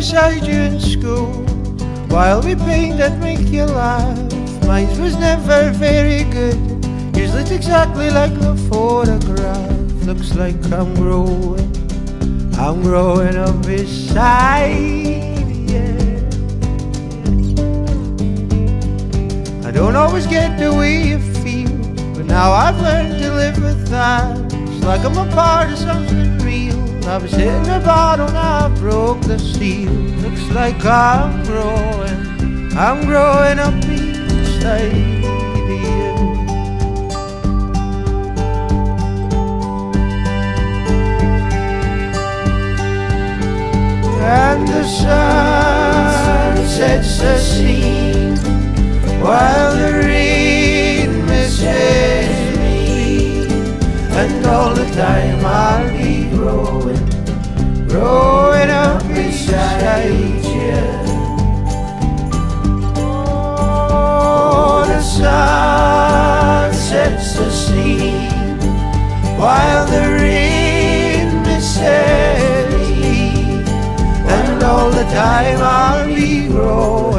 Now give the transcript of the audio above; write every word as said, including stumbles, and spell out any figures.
beside you in school while we paint that make you laugh. Mine was never very good. Yours looked exactly like the photograph. Looks like I'm growing, I'm growing up beside you. I don't always get the way you feel, but now I've learned to live with that. It's like I'm a part of something real. I was hitting the bottle, now I broke the seal. Looks like I'm growing, I'm growing up beside you. And the sun sets the scene while the rain misses me, and all the time I'll be growing, growing up beside you. Oh, the sun sets the scene while the rain misses me, and all the time I'll be growing,